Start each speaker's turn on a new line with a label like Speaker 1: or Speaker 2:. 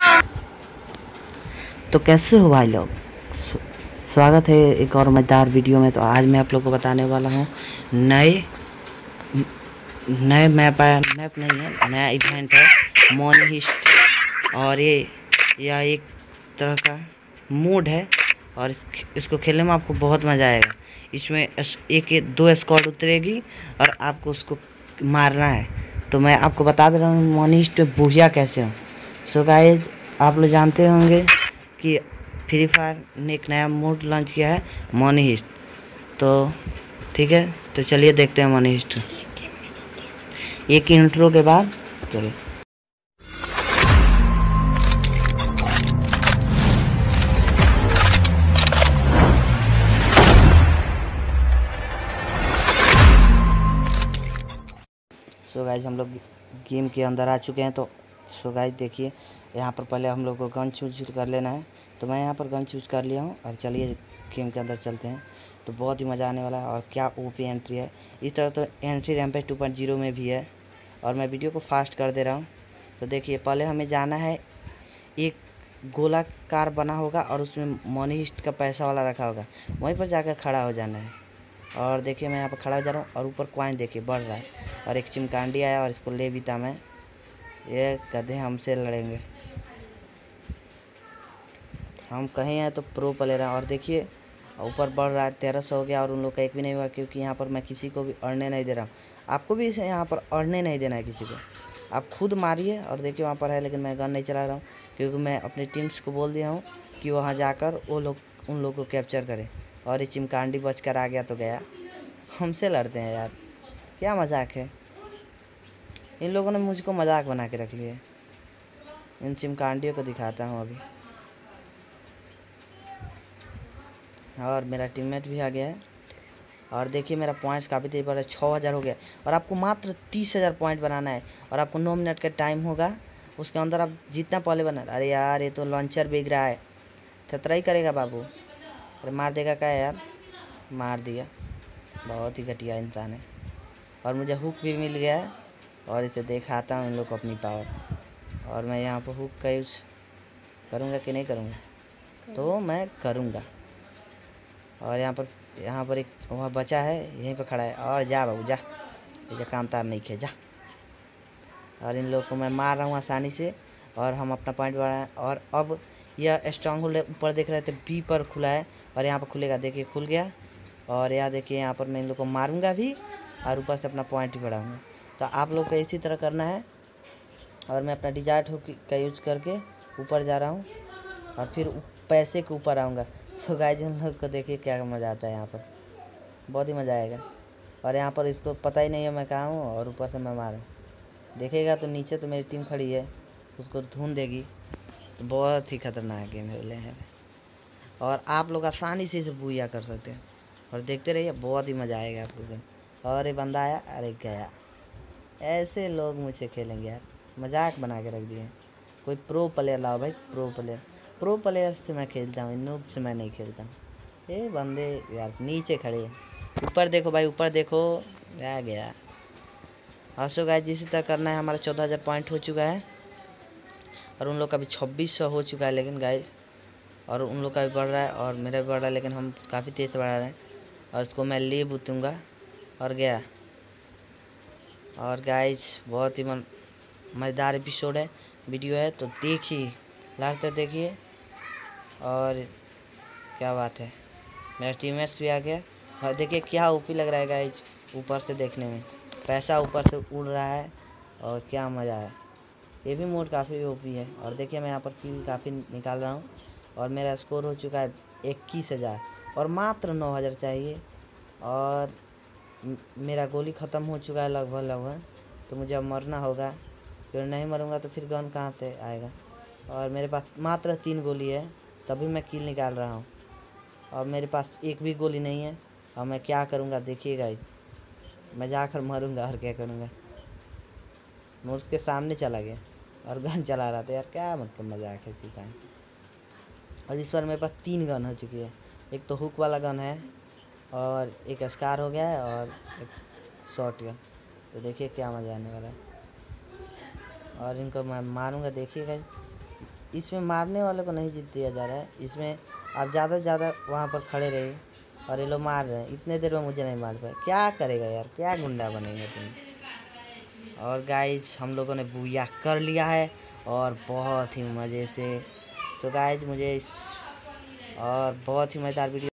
Speaker 1: तो कैसे हो भाई लोग। स्वागत है एक और मज़ेदार वीडियो में। तो आज मैं आप लोग को बताने वाला हूँ नए नए मैप नहीं है, नया इवेंट है मोनहिस्ट। और यह एक तरह का मोड है और इसको खेलने में आपको बहुत मज़ा आएगा। इसमें दो स्क्वाड उतरेगी और आपको उसको मारना है। तो मैं आपको बता दे रहा हूँ मोनहिस्ट में बूहिया कैसे हो। सो गाइस, आप लोग जानते होंगे कि फ्री फायर ने एक नया मोड लॉन्च किया है मोनहिस्ट। तो ठीक है, तो चलिए देखते हैं मोनहिस्ट एक इंट्रो के बाद। चलिए सो गाइस, हम लोग गेम के अंदर आ चुके हैं। तो सो गाइस देखिए, यहाँ पर पहले हम लोग को गन चूज कर लेना है। तो मैं यहाँ पर गन चूज कर लिया हूँ और चलिए गेम के अंदर चलते हैं। तो बहुत ही मज़ा आने वाला है और क्या ओपी एंट्री है। इस तरह तो एंट्री रैम्पेज 2.0 में भी है और मैं वीडियो को फास्ट कर दे रहा हूँ। तो देखिए, पहले हमें जाना है, एक गोलाकार बना होगा और उसमें मोनहिस्ट का पैसा वाला रखा होगा, वहीं पर जाकर खड़ा हो जाना है। और देखिए मैं यहाँ पर खड़ा हो जा रहा हूँ और ऊपर कॉइन देखिए बढ़ रहा है और एक चिमकांडी आया और इसको ले भी था मैं। ये गधे हमसे लड़ेंगे, हम कहीं हैं तो प्रो प्लेयर हैं। और देखिए ऊपर बढ़ रहा है, 1300 हो गया और उन लोग का एक भी नहीं हुआ, क्योंकि यहाँ पर मैं किसी को भी अड़ने नहीं दे रहा हूँ। आपको भी इसे यहाँ पर अड़ने नहीं देना है किसी को, आप खुद मारिए। और देखिए वहाँ पर है, लेकिन मैं गन नहीं चला रहा हूँ क्योंकि मैं अपनी टीम्स को बोल दिया हूँ कि वहाँ जाकर उन लोग को कैप्चर करें। और ये चिमकांडी बच कर आ गया तो गया, हमसे लड़ते हैं यार, क्या मजाक है। इन लोगों ने मुझको मजाक बना के रख लिया है। इन चिमकांडियों को दिखाता हूँ अभी। और मेरा टीममेट भी आ गया है और देखिए मेरा पॉइंट्स काफ़ी तेज बढ़ रहा है, 6000 हो गया। और आपको मात्र 30,000 पॉइंट बनाना है और आपको 9 मिनट का टाइम होगा। उसके अंदर आप जितना पहले बना। अरे यार, ये तो लॉन्चर बिक रहा है, खतरा ही करेगा बाबू। अरे मार देगा क्या यार, मार दिया। बहुत ही घटिया इंसान है। और मुझे हुक भी मिल गया है और इसे दिखाता हूँ इन लोग को अपनी पावर। और मैं यहाँ पर हुक का यूज़ करूँगा कि नहीं करूँगा, तो मैं करूँगा। और यहाँ पर एक वहाँ बचा है, यहीं पर खड़ा है। और जा बाबू जा, ये काम तार नहीं खे जा। और इन लोगों को मैं मार रहा हूँ आसानी से और हम अपना पॉइंट बढ़ाएं। और अब यह स्ट्रॉन्ग होल्ड ऊपर देख रहे थे, बी पर खुला है और यहाँ पर खुलेगा, देखिए खुल गया। और यहाँ देखिए, यहाँ पर मैं इन लोग को मारूंगा भी और ऊपर से अपना पॉइंट भी बढ़ाऊँगा। तो आप लोग को इसी तरह करना है। और मैं अपना डिजार्ट हुक का यूज़ करके ऊपर जा रहा हूँ और फिर पैसे के ऊपर आऊँगा। तो गाइस, उन लोग को देखिए क्या मज़ा आता है, यहाँ पर बहुत ही मज़ा आएगा। और यहाँ पर इसको पता ही नहीं है मैं कहाँ हूँ और ऊपर से मैं मारूँ, देखेगा तो नीचे तो मेरी टीम खड़ी है, उसको ढूंढ देगी। तो बहुत ही खतरनाक गेम है और आप लोग आसानी से इसे बूया कर सकते हैं। और देखते रहिए, बहुत ही मज़ा आएगा आप लोगों को। और ये बंदा आया, अरे गया। ऐसे लोग मुझसे खेलेंगे यार, मजाक बना के रख दिए। कोई प्रो प्लेयर लाओ भाई, प्रो प्लेयर से मैं खेलता हूँ, नूब से मैं नहीं खेलता हूँ। ये बंदे यार नीचे खड़े हैं, ऊपर देखो भाई, ऊपर देखो, आ गया। और सो गाइस, जिस तरह करना है, हमारा 14,000 पॉइंट हो चुका है और उन लोग का भी 2600 हो चुका है। लेकिन गाइस, और उन लोग का भी बढ़ रहा है और मेरा भी बढ़ रहा है, लेकिन हम काफ़ी तेज़ से बढ़ा रहे हैं। और इसको मैं ले बूतूँगा और गया। और गाइस, बहुत ही मज़ेदार एपिसोड है, वीडियो है, तो देखिए लास्ट तक देखिए। और क्या बात है, मेरा टीममेट्स भी आ गया। और देखिए क्या ओपी लग रहा है गाइस, ऊपर से देखने में पैसा ऊपर से उड़ रहा है और क्या मज़ा है। ये भी मोड काफ़ी ओपी है। और देखिए मैं यहाँ पर किल काफ़ी निकाल रहा हूँ और मेरा स्कोर हो चुका है 21,000 और मात्र 9,000 चाहिए। और मेरा गोली ख़त्म हो चुका है लगभग। तो मुझे अब मरना होगा, फिर नहीं मरूंगा तो फिर गन कहाँ से आएगा। और मेरे पास मात्र 3 गोली है, तभी मैं किल निकाल रहा हूँ। और मेरे पास एक भी गोली नहीं है और मैं क्या करूँगा देखिएगा। मैं जाकर मरूंगा और क्या करूँगा। मैं उसके सामने चला गया और गन चला रहा था यार, क्या मतलब मजाक है चुका है। और इस बार मेरे पास 3 गन हो चुकी है, एक तो हुक वाला गन है और एक स्कार हो गया है और एक शॉर्ट गन। तो देखिए क्या मज़ा आने वाला है। और इनको मैं मारूंगा, देखिएगा इसमें मारने वाले को नहीं जीत दिया जा रहा है। इसमें आप ज़्यादा से ज़्यादा वहाँ पर खड़े रहिए और ये लोग मार रहे हैं। इतने देर में मुझे नहीं मार पाए। क्या करेगा यार, क्या गुंडा बनेगा तुम। और गाइज हम लोगों ने बूया कर लिया है और बहुत ही मज़े से। सो गाइज मुझे और बहुत ही मज़ेदार वीडियो